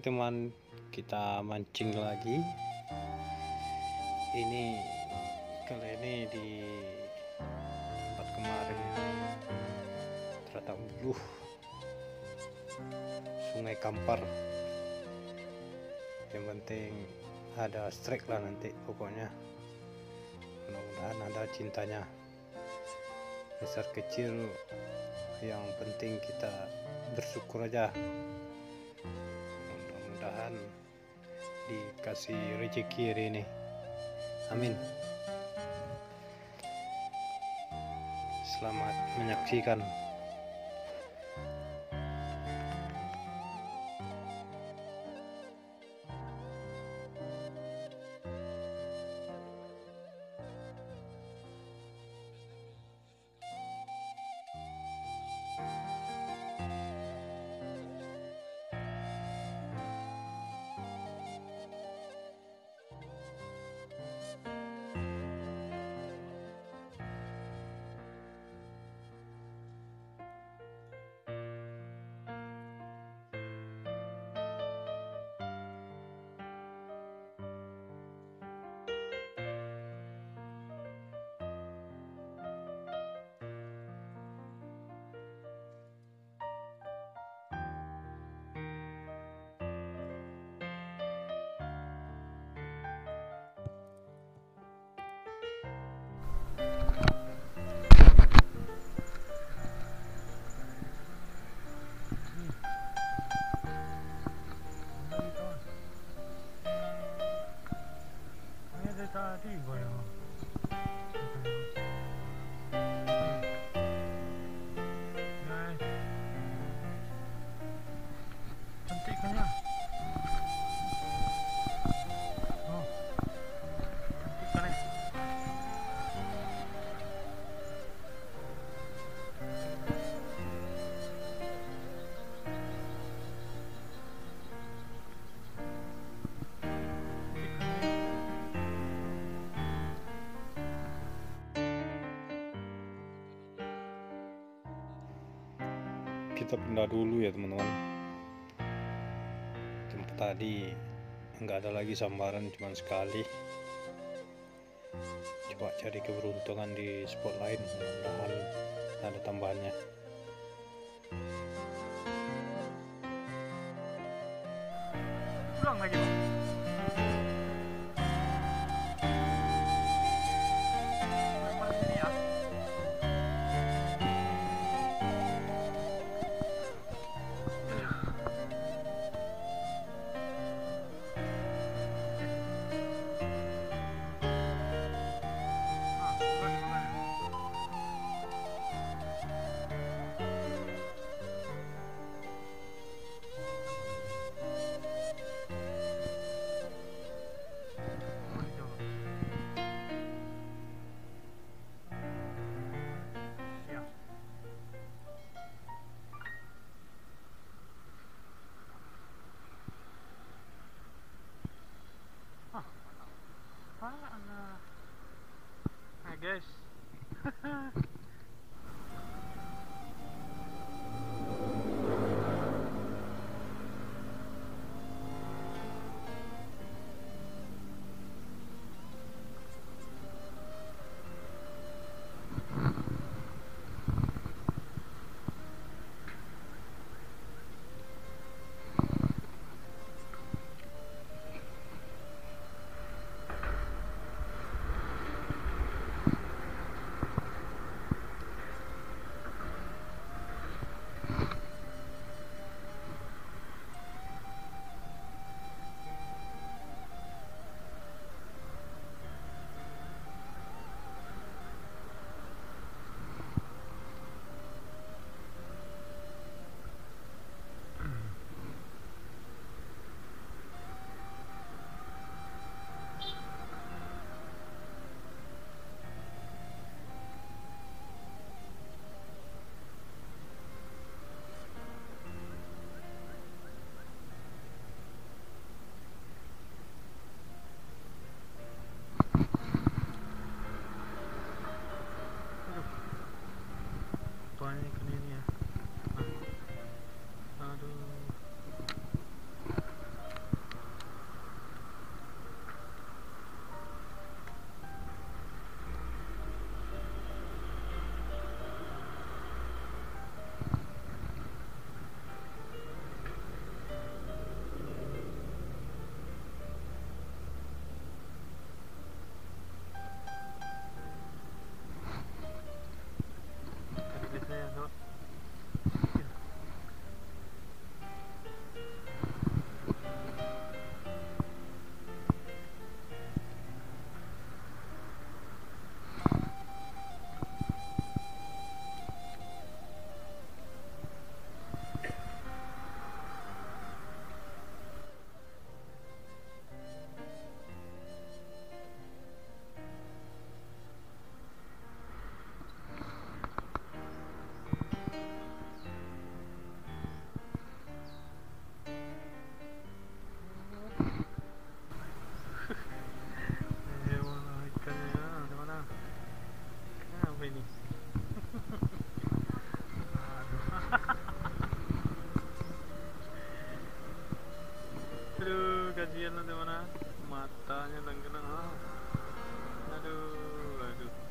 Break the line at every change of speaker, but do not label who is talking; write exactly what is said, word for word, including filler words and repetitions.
Oke teman, kita mancing lagi. Ini kali ini di tempat kemarin ternyata uluh Sungai Kampar. Yang penting ada strike lah nanti, pokoknya mudah-mudahan ada cintanya. Besar kecil yang penting kita bersyukur aja, mudah-mudahan dikasih rezeki hari ini, amin. Selamat menyaksikan.
Tadi goyang. Guys, cantik kan ya? Oh, cantik kan ya?
Kita pindah dulu ya teman-teman. Tempat tadi nggak ada lagi sambaran, cuma sekali. Coba cari keberuntungan di spot lain, mudah-mudahan ada tambahannya.
Pulang lagi bang. Memang ini ya. Nah guys. Matanya tenggelam. Aduh, aduh.